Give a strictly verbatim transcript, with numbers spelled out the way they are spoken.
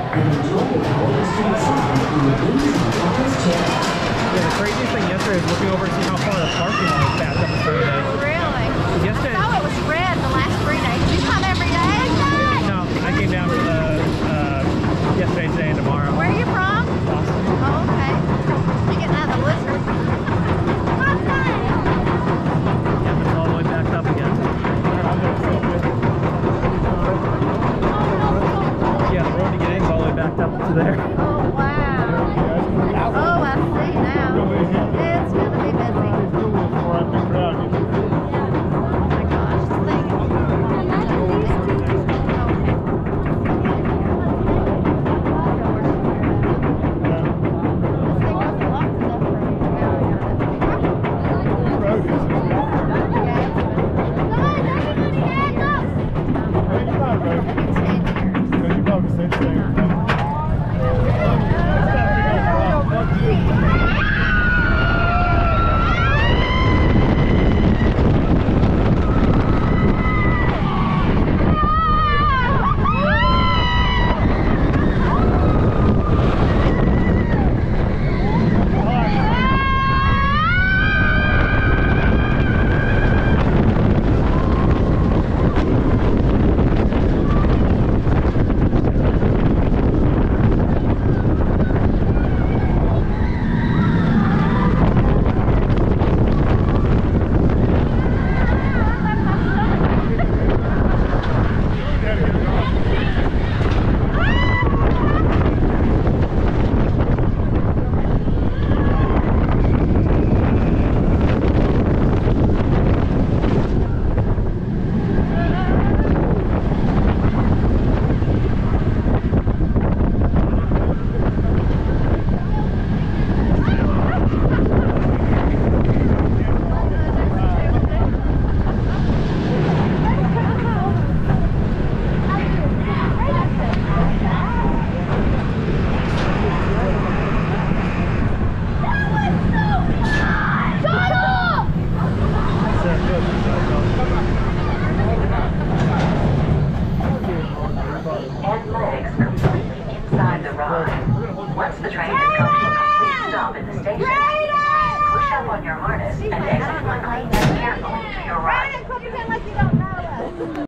and enjoy your voyage to the side in the easy office chair. Yeah, the craziest thing yesterday was looking over to see how far the parking lot was backed up for today. Really? Yesterday, I know it was red the last three days. You come every day? no, I came down for the uh, yesterday, today, and tomorrow. Where are you from? Boston. Oh, okay. You getting out of the lizard? Yeah, it's all the way backed up again. Yeah, the road to get in is all the way backed up to there. Oh, wow. Oh, I see now. It's going to be busy. Oh, my gosh. This thing. Once the train has come to a complete stop at the station, push up on your harness and exit quickly and carefully to your right.